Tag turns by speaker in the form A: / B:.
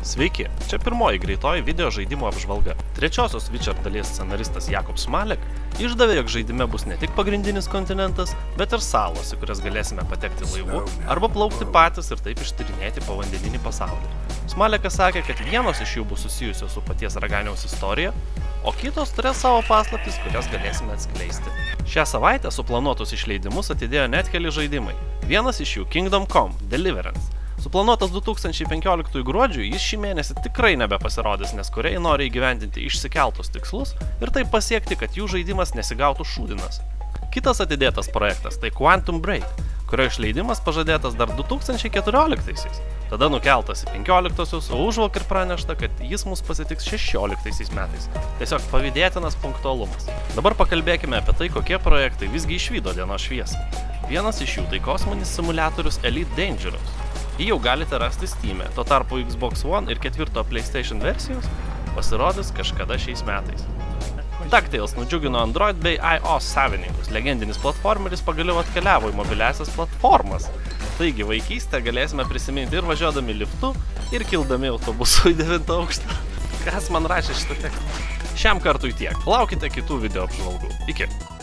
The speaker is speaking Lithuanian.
A: Sveiki, čia pirmoji greitoji video žaidimo apžvalga. Trečiosios Witcher dalies scenaristas Jakub Smalek išdavė, jog žaidime bus ne tik pagrindinis kontinentas, bet ir salos, į kurias galėsime patekti laivu arba plaukti patys ir taip ištyrinėti povandeninį pasaulį. Smalekas sakė, kad vienos iš jų bus susijusios su paties Raganiaus istorija, o kitos turės savo paslaptis, kurias galėsime atskleisti. Šią savaitę suplanuotus išleidimus atidėjo net keli žaidimai. Vienas iš jų Kingdom Come Deliverance. Suplanuotas 2015 gruodžiui, jis šį mėnesį tikrai nebepasirodys, nes kūrėjai nori įgyvendinti išsikeltus tikslus ir taip pasiekti, kad jų žaidimas nesigautų šūdinas. Kitas atidėtas projektas tai Quantum Break, kurio išleidimas pažadėtas dar 2014-aisiais, tada nukeltas į 15-osius, o užvakar pranešta, kad jis mus pasitiks 16-aisiais metais. Tiesiog pavydėtinas punktualumas. Dabar pakalbėkime apie tai, kokie projektai visgi išvydo dienos šviesą. Vienas iš jų tai kosminis simuliatorius Elite Dangerous. Jį jau galite rasti Steam'e, tuo tarpu Xbox One ir 4 PlayStation versijos pasirodys kažkada šiais metais. DuckTales nudžiugino Android bei iOS savininkus, legendinis platformeris pagaliau atkeliavo į mobiliasias platformas. Taigi vaikystę galėsime prisiminti ir važiuodami liftu, ir kildami autobusu į 9 aukštą. Kas man rašė šitą tekstą? Šiam kartui tiek, laukite kitų video apžvalgų. Iki!